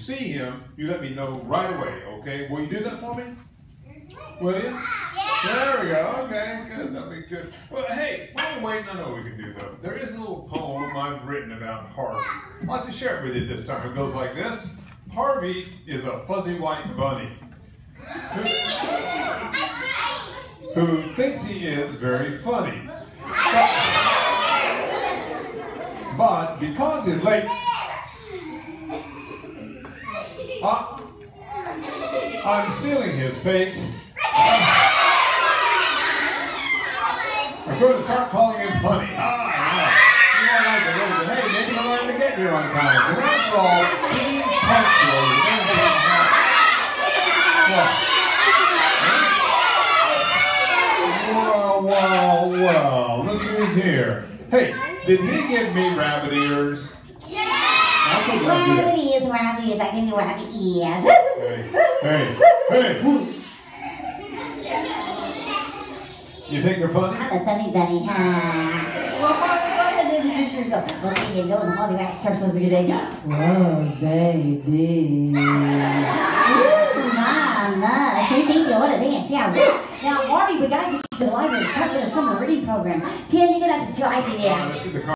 see him, you let me know right away, okay? Will you do that for me? Will you? There we go. Okay, good. That'll be good. Well, hey, while we're waiting, I know what we can do, though. There is a little poem I've written about Harvey. I'd like to share it with you this time. It goes like this. Harvey is a fuzzy white bunny who thinks he is very funny. But because he's late, I'm sealing his fate. I'm going to start calling him Honey. Hey, maybe he'll learn to get here on time. Because after all, being punctual is going to be well, look who's here. Hey, did he give me rabbit ears? Yeah! Rabbit ears, I give you rabbit ears. Hey. You think you're funny? I'm a funny bunny. Well, Harvey, go ahead and introduce yourself. Okay, you know, and Harvey Rabbit starts with a good day. Oh, baby. Mama. So you think you want to dance? Yeah. Now, Harvey, we got to get you to the library. It's time for the summer reading program. Tim, you got to join me there.